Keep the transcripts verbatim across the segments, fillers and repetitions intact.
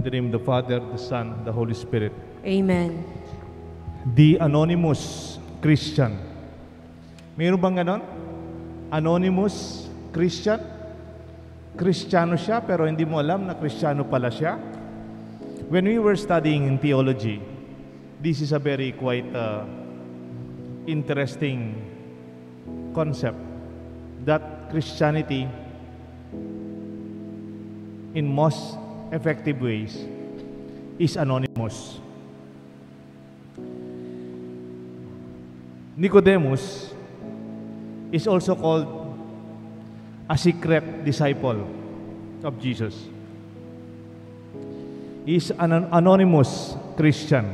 the name of the Father, the Son, the Holy Spirit. Amen. The Anonymous Christian. Mayroon bang ganon? Anonymous Christian? Kristiyano siya pero hindi mo alam na Kristiyano pala siya. When we were studying in theology, this is a very quite uh, interesting concept that Christianity in most effective ways is anonymous. Nicodemus is also called a secret disciple of Jesus. He is an anonymous Christian.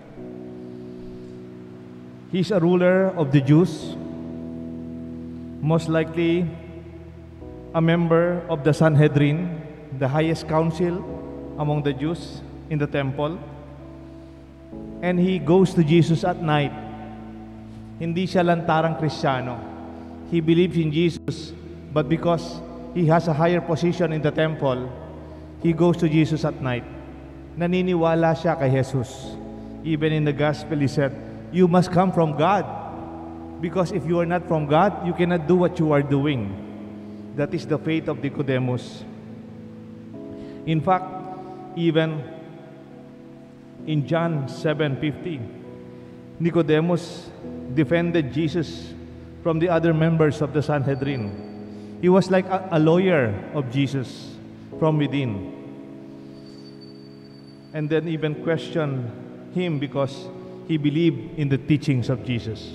He is a ruler of the Jews, most likely a member of the Sanhedrin, the highest council among the Jews in the temple. And he goes to Jesus at night. Hindi siya lantarang Kristiyano. He believes in Jesus, but because he has a higher position in the temple, he goes to Jesus at night. Naniniwala siya kay Jesus. Even in the gospel, he said, "You must come from God. Because if you are not from God, you cannot do what you are doing." That is the faith of Nicodemus. In fact, even in John seven fifty, Nicodemus defended Jesus from the other members of the Sanhedrin. He was like a, a lawyer of Jesus from within. And then even questioned him because he believed in the teachings of Jesus.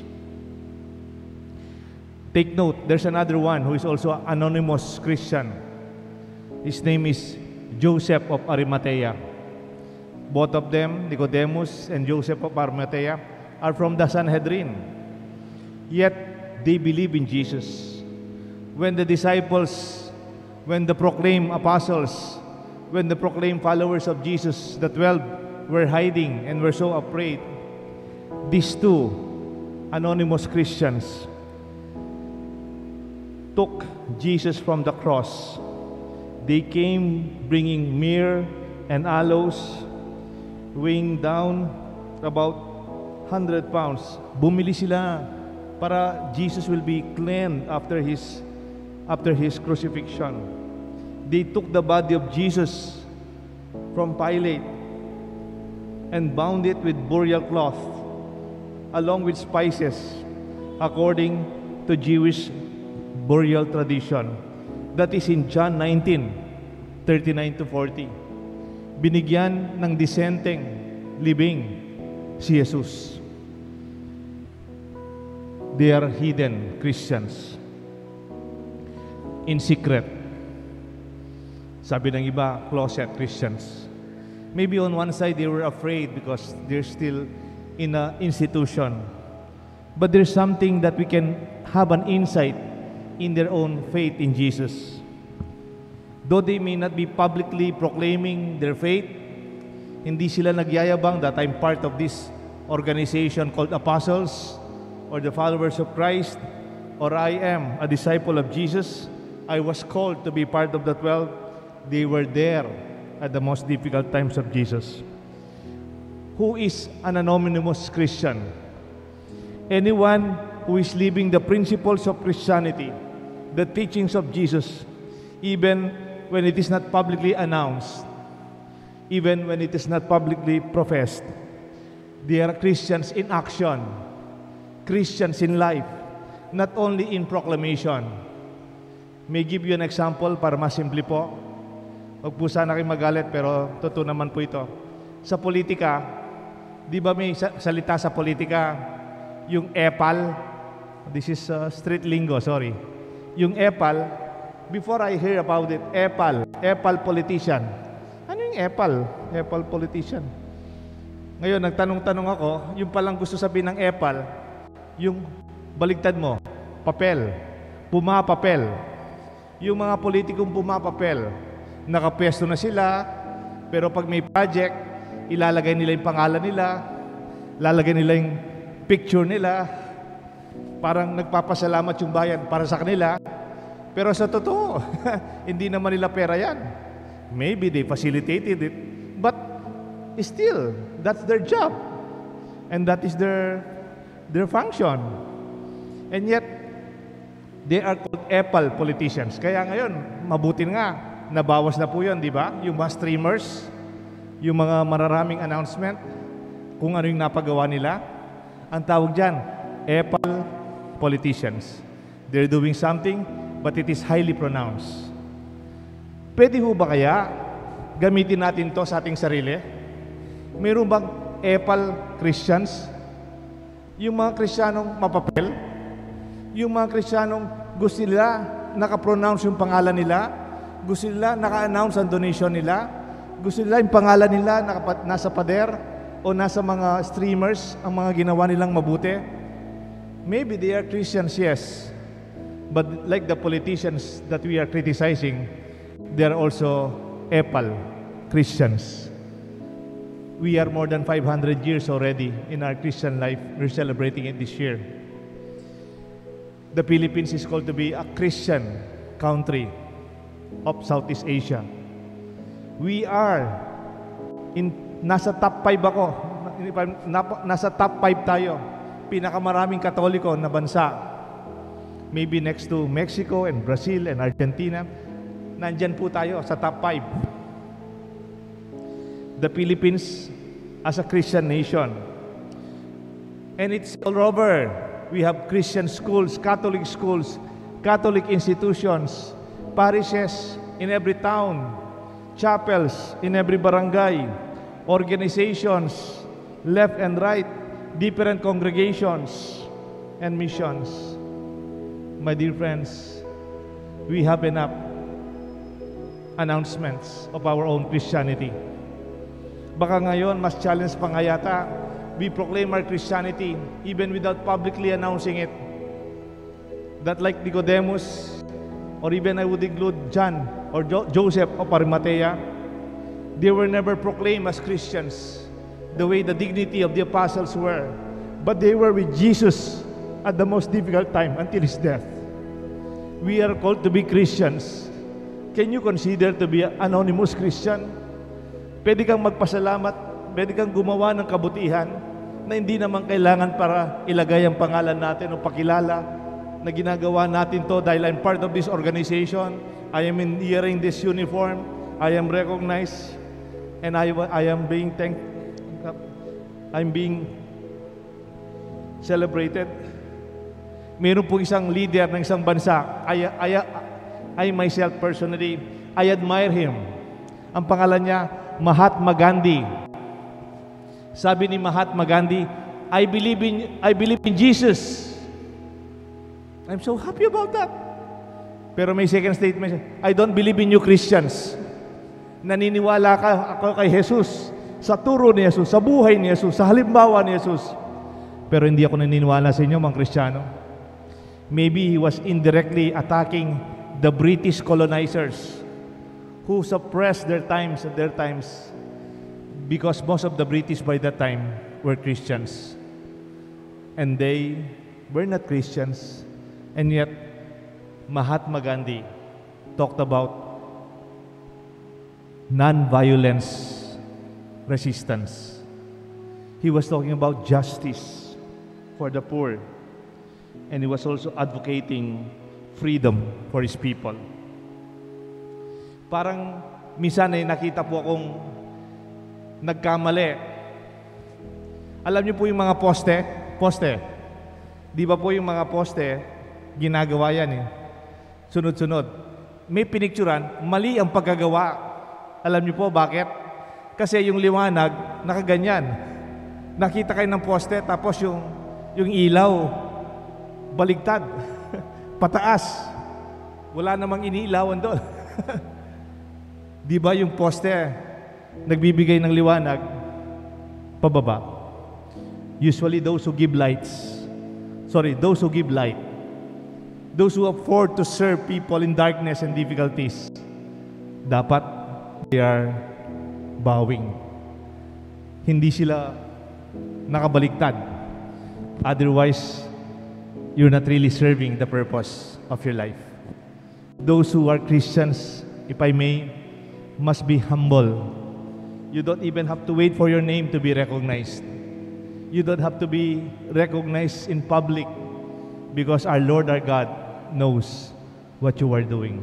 Take note, there's another one who is also an anonymous Christian. His name is Joseph of Arimathea. Both of them, Nicodemus and Joseph of Arimathea, are from the Sanhedrin. Yet, they believe in Jesus. When the disciples, when the proclaimed apostles, when the proclaimed followers of Jesus, the twelve, were hiding and were so afraid, these two anonymous Christians took Jesus from the cross. They came bringing myrrh and aloes, weighing down about one hundred pounds. Bumili sila para Jesus will be cleansed after his after his crucifixion. They took the body of Jesus from Pilate and bound it with burial cloth along with spices according to Jewish burial tradition. That is in John nineteen, thirty-nine to forty. Binigyan ng disenteng libing si Jesus. They are hidden Christians. In secret. Sabi ng iba, closet Christians. Maybe on one side they were afraid because they're still in an institution. But there's something that we can have an insight in their own faith in Jesus. Though they may not be publicly proclaiming their faith, hindi sila nagyayabang that I'm part of this organization called Apostles or the followers of Christ, or I am a disciple of Jesus. I was called to be part of the twelve. They were there at the most difficult times of Jesus. Who is an anonymous Christian? Anyone who is living the principles of Christianity, the teachings of Jesus, even when it is not publicly announced, even when it is not publicly professed. They are Christians in action, Christians in life, not only in proclamation. May give you an example para mas simple po. Huwag po sana kayo magalit, pero totoo naman po ito. Sa politika, di ba may salita sa politika, yung epal, this is uh, street lingo, sorry. Yung epal, before I hear about it, epal, epal politician. Ano yung epal? Epal politician. Ngayon, nagtanong-tanong ako, yung palang gusto sabihin ng epal, yung baligtad mo, papel, pumapapel. Yung mga politikong pumapapel, nakapwesto na sila, pero pag may project, ilalagay nila yung pangalan nila, lalagay nila yung picture nila, parang nagpapasalamat yung bayan para sa kanila. Pero sa totoo, hindi naman nila pera yan. Maybe they facilitated it, but still, that's their job. And that is their, their function. And yet, they are called epal politicians. Kaya ngayon, mabuti nga, nabawas na po yun, di ba? Yung mga streamers, yung mga mararaming announcement, kung ano yung napagawa nila. Ang tawag dyan, epal politicians. They're doing something, but it is highly pronounced. Pwede ho ba kaya gamitin natin to sa ating sarili? Mayroon bang epal Christians? Yung mga Kristiyanong mapapel? Yung mga Kristiyanong gusto nila naka-pronounce yung pangalan nila? Gusto nila naka-announce ang donation nila? Gusto nila yung pangalan nila naka, nasa pader o nasa mga streamers ang mga ginawa nilang mabuti? Maybe they are Christians, yes. But like the politicians that we are criticizing, they are also epal Christians. We are more than five hundred years already in our Christian life. We're celebrating it this year. The Philippines is called to be a Christian country of Southeast Asia. We are in nasa top five ako. Nasa top five tayo. Pinakamaraming Katoliko na bansa. Maybe next to Mexico and Brazil and Argentina. Nandyan po tayo sa top five. The Philippines as a Christian nation. And it's all over. We have Christian schools, Catholic schools, Catholic institutions, parishes in every town, chapels in every barangay, organizations, left and right, different congregations, and missions. My dear friends, we have enough announcements of our own Christianity. Baka ngayon, mas challenge pa nga yata, we proclaim our Christianity even without publicly announcing it. That like Nicodemus, or even I would include John or jo Joseph of Arimathea, they were never proclaimed as Christians the way the dignity of the apostles were. But they were with Jesus at the most difficult time until his death. We are called to be Christians. Can you consider to be an anonymous Christian? Pwede kang magpasalamat, pwede kang gumawa ng kabutihan na hindi naman kailangan para ilagay ang pangalan natin o pakilala na ginagawa natin to dahil I'm part of this organization, I am in wearing this uniform, I am recognized, and I, I am being thanked, I'm being celebrated. Meron po isang leader ng isang bansa, I, I, I myself personally, I admire him. Ang pangalan niya, Mahatma Gandhi. Sabi ni Mahatma Gandhi, I believe in, I believe in Jesus. I'm so happy about that. Pero may second statement, I don't believe in you Christians. Naniniwala ka ako kay Jesus, sa turo ni Jesus, sa buhay ni Jesus, sa halimbawa ni Jesus. Pero hindi ako naniniwala sa inyo, mga Kristiyano. Maybe he was indirectly attacking the British colonizers who suppressed their times at their times because most of the British by that time were Christians. And they were not Christians. And yet, Mahatma Gandhi talked about non-violence resistance. He was talking about justice for the poor. And he was also advocating freedom for his people. Parang minsan ay nakita po akong nagkamali. Alam niyo po yung mga poste? Poste. Di ba po yung mga poste, ginagawa yan eh. Sunod-sunod. May pinicturan, mali ang pagkagawa. Alam niyo po bakit? Kasi yung liwanag, nakaganyan. Nakita kayo ng poste, tapos yung, yung ilaw, baligtad. Pataas. Wala namang iniilawan doon. Di ba yung poste, nagbibigay ng liwanag, pababa. Usually those who give lights, sorry, those who give light, those who afford to serve people in darkness and difficulties, dapat they are bowing. Hindi sila nakabaligtad. Otherwise, you're not really serving the purpose of your life. Those who are Christians, if I may, must be humble You don't even have to wait for your name to be recognized. You don't have to be recognized in public because our Lord, our God, knows what you are doing.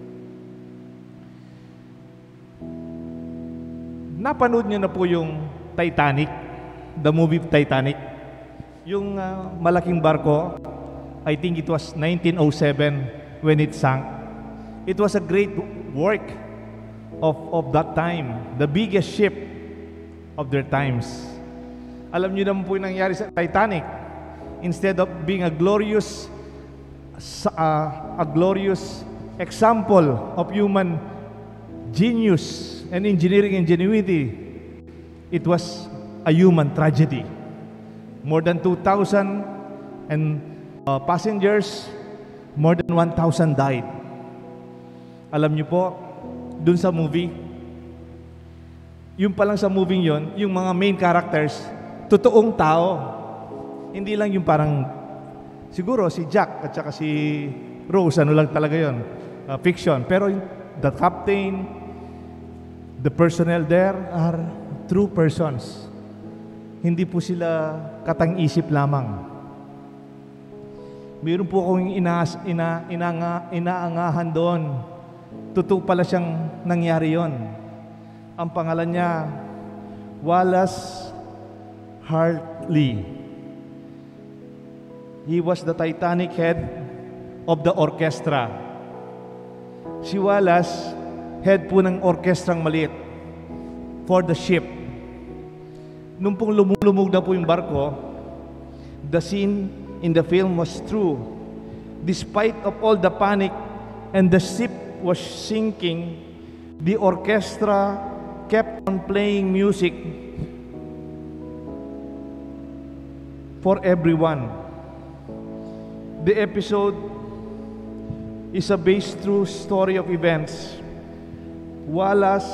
Napanood niyo na po yung Titanic, the movie Titanic. Yung uh, malaking barko, I think it was nineteen oh seven when it sank. It was a great work of, of that time, the biggest ship of their times. Alam niyo naman po yung nangyari sa Titanic. Instead of being a glorious uh, a glorious example of human genius and engineering ingenuity, it was a human tragedy. More than two thousand and uh, passengers, more than one thousand died. Alam niyo po, dun sa movie, yung pa lang sa movie yon, yung mga main characters, totoong tao. Hindi lang yung parang, siguro si Jack at saka si Rose, ano lang talaga yon, uh, fiction. Pero the captain, the personnel there are true persons. Hindi po sila katang-isip lamang. Mayroon po akong ina, ina, inanga, inaangahan doon. Totoo pala siyang nangyari yon. Ang pangalan niya, Wallace Hartley. He was the Titanic head of the orchestra. Si Wallace, head po ng orkestrang maliit for the ship. Nung pong lumulumog na po yung barko, the scene in the film was true. Despite of all the panic and the ship was sinking, the orchestra kept on playing music for everyone. The episode is a based true story of events. Wallace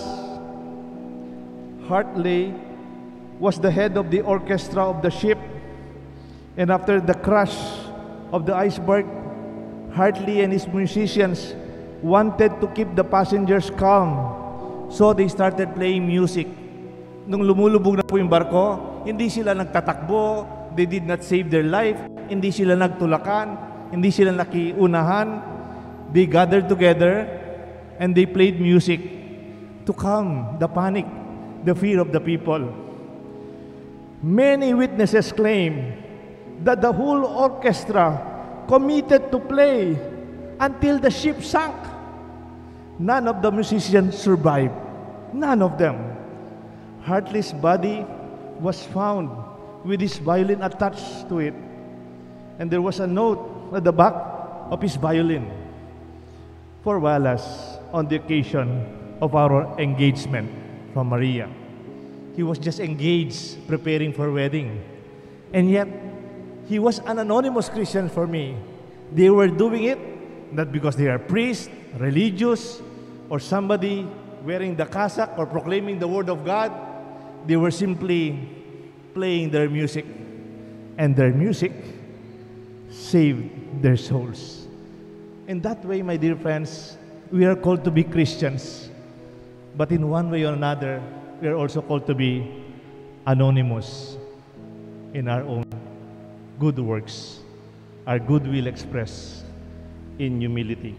Hartley was the head of the orchestra of the ship, and after the crash of the iceberg, Hartley and his musicians wanted to keep the passengers calm, so they started playing music. Nung lumulubog na po yung barko, hindi sila nagtatakbo, they did not save their life, hindi sila nagtulakan, hindi sila nakiunahan. They gathered together and they played music to calm the panic, the fear of the people. Many witnesses claim that the whole orchestra committed to play until the ship sank. None of the musicians survived. None of them. Hartley's body was found with his violin attached to it. And there was a note at the back of his violin for Wallace on the occasion of our engagement from Maria. He was just engaged, preparing for wedding. And yet, he was an anonymous Christian for me. They were doing it not because they are priests, religious, or somebody wearing the cassock or proclaiming the word of God. They were simply playing their music, and their music saved their souls. In that way, my dear friends, we are called to be Christians, but in one way or another, we are also called to be anonymous in our own good works, our goodwill expressed in humility,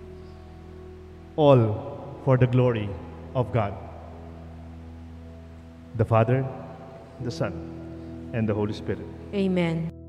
all for the glory of God, the Father, the Son, and the Holy Spirit. Amen.